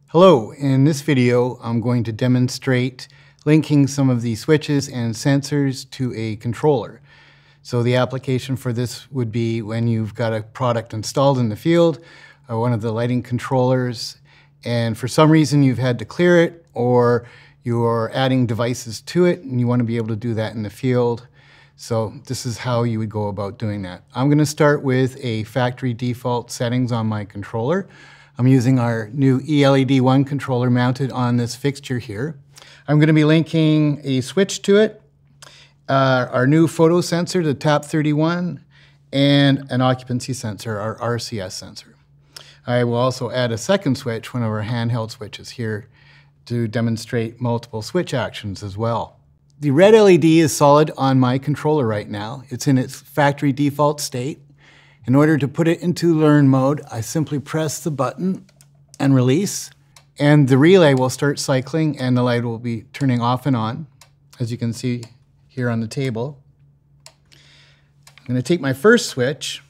Hello, in this video I'm going to demonstrate linking some of the switches and sensors to a controller. So the application for this would be when you've got a product installed in the field, one of the lighting controllers, and for some reason you've had to clear it or you're adding devices to it and you want to be able to do that in the field. So this is how you would go about doing that. I'm going to start with a factory default settings on my controller. I'm using our new ELED1 controller mounted on this fixture here. I'm going to be linking a switch to it, our new photo sensor, the TAP31, and an occupancy sensor, our RCS sensor. I will also add a second switch, one of our handheld switches here, to demonstrate multiple switch actions as well. The red LED is solid on my controller right now. It's in its factory default state. In order to put it into learn mode, I simply press the button and release, and the relay will start cycling and the light will be turning off and on, as you can see here on the table. I'm going to take my first switch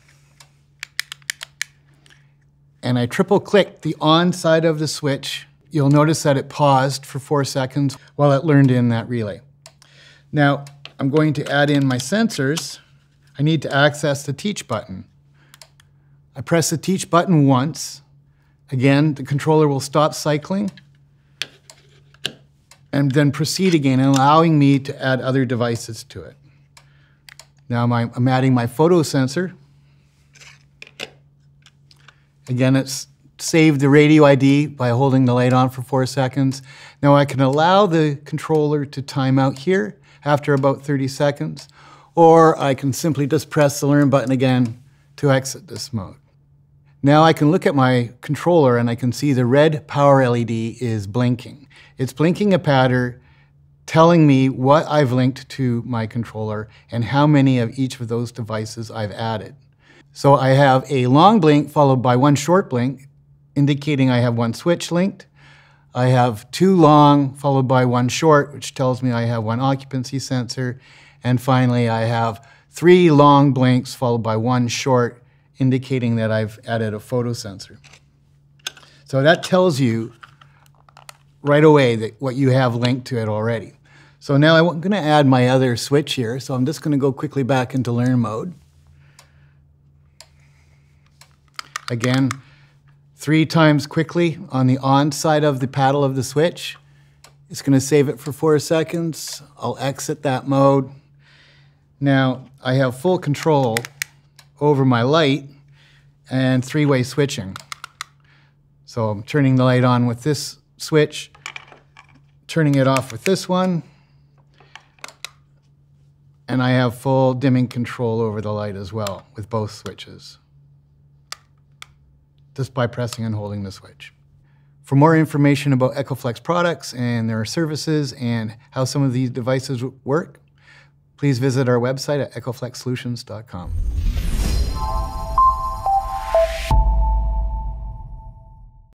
and I triple click the on side of the switch. You'll notice that it paused for 4 seconds while it learned in that relay. Now, I'm going to add in my sensors. I need to access the teach button. I press the teach button once. Again, the controller will stop cycling and then proceed again, allowing me to add other devices to it. Now I'm adding my photo sensor. Again, it's saved the radio ID by holding the light on for 4 seconds. Now I can allow the controller to time out here after about 30 seconds, or I can simply just press the learn button again to exit this mode. Now I can look at my controller and I can see the red power LED is blinking. It's blinking a pattern telling me what I've linked to my controller and how many of each of those devices I've added. So I have a long blink followed by one short blink, indicating I have one switch linked. I have 2 long followed by 1 short, which tells me I have 1 occupancy sensor. And finally, I have 3 long blinks followed by 1 short, indicating that I've added a photo sensor. So that tells you right away that what you have linked to it already. So now I'm going to add my other switch here. So I'm just going to go quickly back into learn mode. Again, 3 times quickly on the on side of the paddle of the switch. It's going to save it for 4 seconds. I'll exit that mode. Now I have full control over my light and 3-way switching. So I'm turning the light on with this switch, turning it off with this one, and I have full dimming control over the light as well with both switches, just by pressing and holding the switch. For more information about Echoflex products and their services and how some of these devices work, please visit our website at echoflexsolutions.com.